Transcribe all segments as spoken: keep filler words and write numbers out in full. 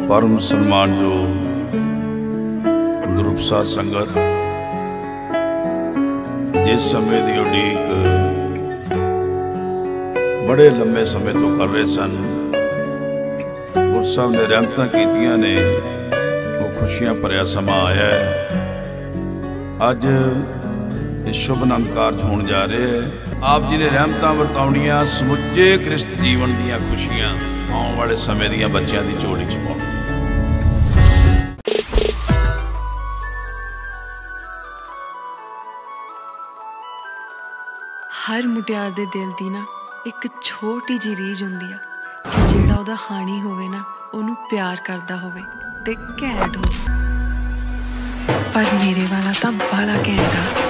परम सन्मान जो ग्रुप साध संगत जिस समय की उड़ीक बड़े लंबे समय तो कर रहे सन, गुरु साहब ने रहमतां कीतियां ने, वो खुशियां भरिया समा आया है। अज इस शुभ आनंद कारज होने जा रहे हैं। आप जी ने रहमतां वरताउणियां समुचे गृहस्थ जीवन दीयां खुशियां आने वाले समय दीयां बच्चों की झोली च पाउण। हर मुटियार दे दिल दी ना एक छोटी जी रीझ हुंदी आ कि जेड़ा ओदा हानी होवे ना ओनू प्यार करदा होवे ते घैंट हो, पर मेरे वाला तां बाला घैंट आ।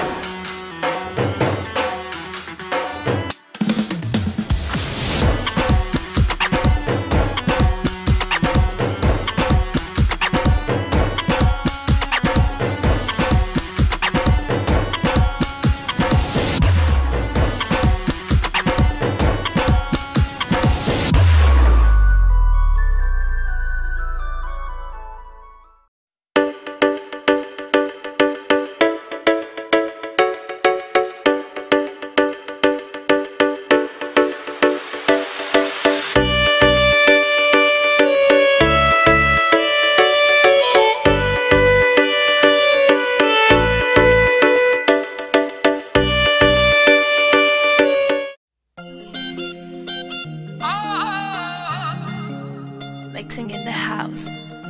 Mixing in the house.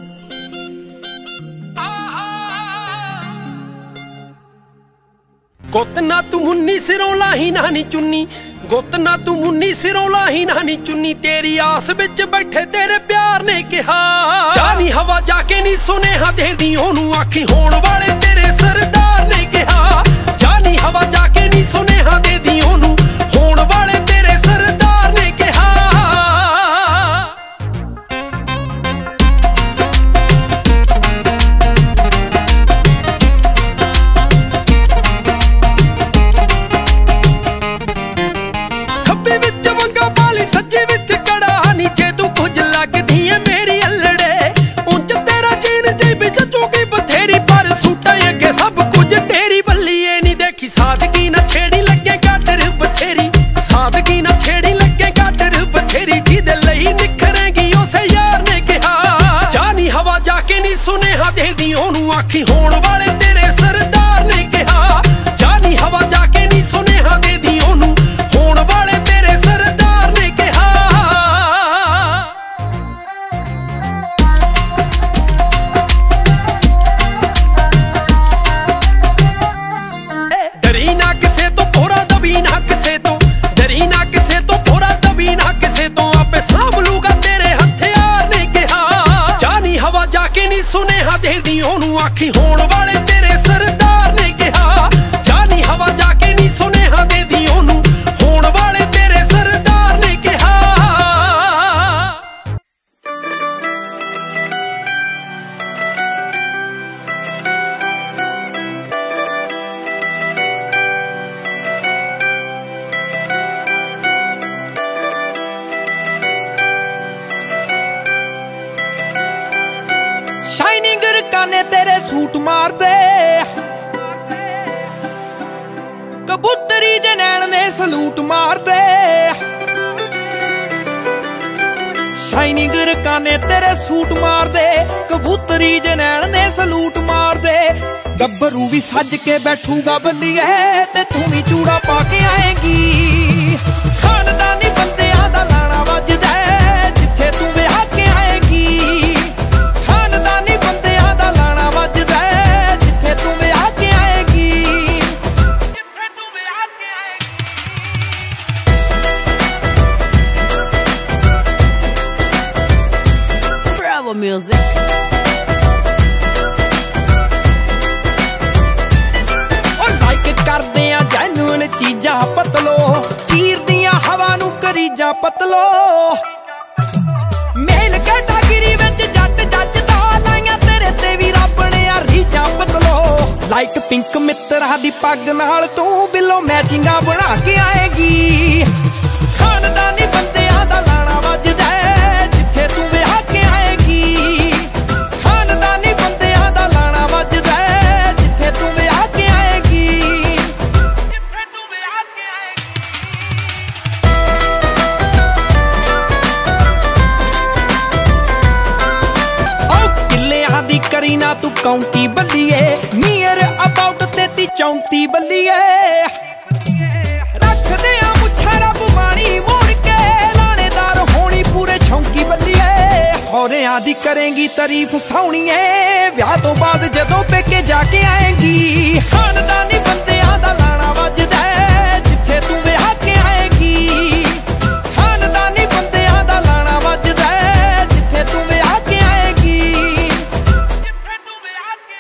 गुत ना तू मुन्नी सिरों लाही नानी चुन्नी, गुत ना तू मुन्नी सिरों लाही नानी चुन्नी, तेरी आस विच बैठे तेरे प्यार ने कहा जानी हवा जाके नी सुनेहा दे दी ओनू आखी होण वाले तेरे सरदार ने कहा जानी हवा जाके नी सुनेहा दे दी ओनू होण वाले तेरे सरदार ने कहा। सज्जी विच कड़ा नीचे तू कुछ लगदी है मेरी अल्लड़े, उंच तेरा चीन जेब च चौकी बथेरी, पर सूटा अगे सब कुछ तेरी बल्लीए नी देखी सादगी न छेड़ी लगे गाडर बथेरी, सादगी न छेड़ी लगे गाडर बथेरी, जिदे लई निखरेगी उसे यार ने कहा जानी हवा जाके नी सुनेहा दे दी ओनू आखी होण वाले तेरे सरदार ने कहा जानी हवा जाके नी सुनेहा दे दी ओनू होण वाले तेरे सरदार ने कहा। डरी ना किसे तो पूरा दबी ना किसे तो, डरी ना किसे तो पूरा दबी ना किसे तो, आपे सांभ लूगा तेरे हथियार ने कहा जानी हवा जाके नी सुनेहा दे दी ओनू आखी होण वाले तेरे सरदार ने कहा जानी हवा जाके नी सुनेहा दे दी ओनू होण वाले तेरे सरदार ने कहा। शाइनिंग रकाने तेरे सूट मारते, कबूतरी जनैन ने सलूट मारते, शाइनिंग रकाने तेरे सूट मारते, कबूतरी जनैन ने सलूट मारते, गब्बरू भी सज के बैठूगा बल्लिए ते तू भी चूड़ा पाके आएगी, खानदानी बंदियां दा लाना वजदा जिथे तू विआह के आएगी, खानदानी बंदियां दा लाना वजदा जिथे तू विआह के आएगी, जिथे तू विआह के आएगी। Bravo music. करदे आ जैनुअन चीजा पतलो, चीर दिया हवा नू करीजा पतलो, मेल कैटागिरी विच जट जजदा लाइया तेरे ते भी रब ने आ रीजा पतलो, लाइट पिंक मित्रा दी पग नाल तू बिलो मैचिंगा बना के आएगी, खानदानी बंदियां दा लाना वजदा जिथे तू विआह के आएगी। टू काउंटी बल्लीए नियर अबाउट तेती चौंती बल्लीए रख दे मुच्छा रब माणी मोड़ के लानेदार होनी पूरे छौंकी बल्लीए होरियां दी करेंगी तारीफ सोहणीए विआह तो बाद जदों पेके जाके आएंगी खानदानी बंदियां दा लाना वजदा जिथे तू विआह के आएगी खानदानी बंदियां दा लाना वजदा जिथे तू विआह के आएगी जिथे तू विआह के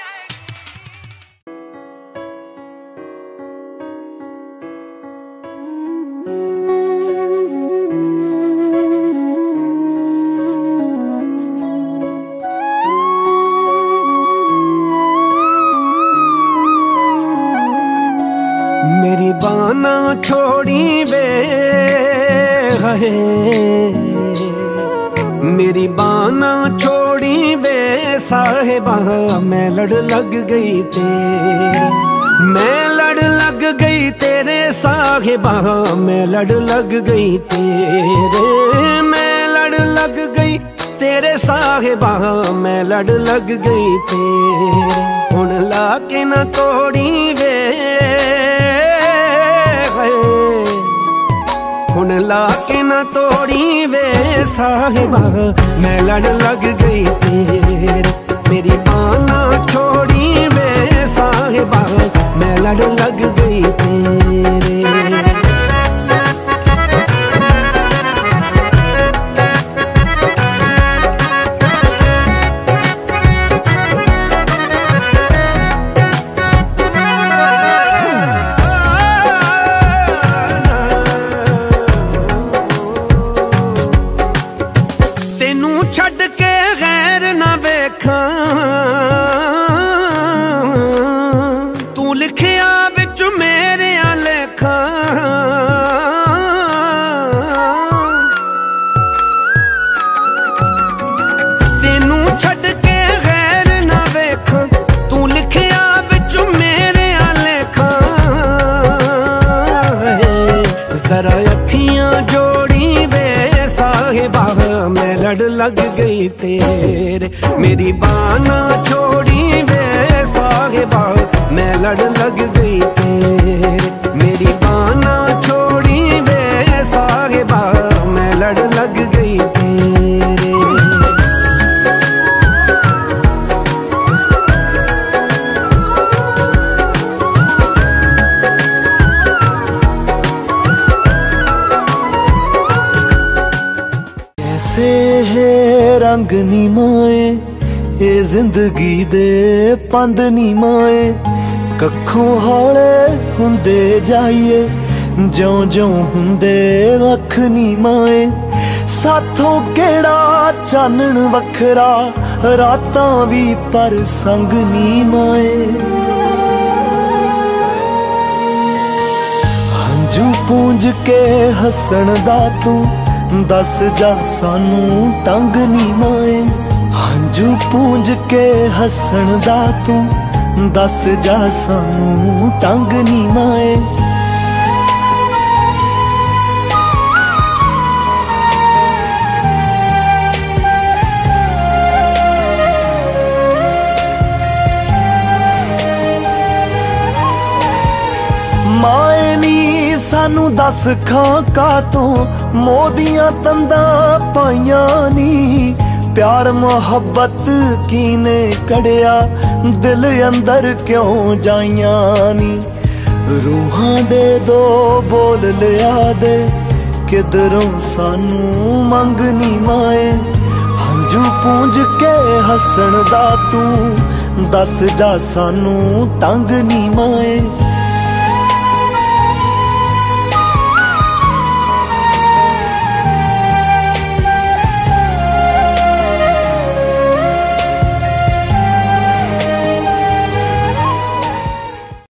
मेरी बाना छोड़ी वे है मेरी बाना छोड़ी वे साहिबा मैं लड़ लग गई तेरे मैं लड़ लग गई तेरे साहिबा मैं लड़ लग गई तेरे मैं लड़ लग गई तेरे साहिबा मैं लड़ लग गई तेरे हुण ला के न तोड़ी वे हुण ला के न तोड़ी वे साहिबा मैं लड़ लग गई तेरे मेरी बाना छोड़ी वे साहिबा मैं लड़ लग गई तेरे छड़ के गैर ना वेखा तू लिखिया विच मेरे लेखा तेनू छड़ के गैर ना वेखा तू लिखिया विच मेरे लेखा जरा अखियां जोड़ी वे साहिबा मैं लड़ लग गई तेरे मेरी बाना छोड़ी वे साहिबा मैं लड़ लग गई तेरे मेरी बाना छोड़ी वे साहिबा मैं लड़ लग गई तेरे कैसे है रंग नी माए ये जिंदगी दे पंद नी माए कखों हौले हुंदे जाइए ज्यों ज्यों हुंदे वख नी माए साथों केड़ा चानण वखरा रातां भी पर संग नी माए हंजू पूंज के हसन दा तू दस जा सानू तंग नी माए हंजू पूंज के हसन दा तू दस जा सानू तंग नी माए माए नी सानू दस खां का तो मोदियां तंदा पाइयां नी प्यार मोहब्बत कीने कड़िया दिल अंदर क्यों जाइयां नी रूहां दे दो बोल लिया दे किधरों सानू मंग नी माए हंजू पूंज के हसन दा तू दस जा सानू तंग नी माए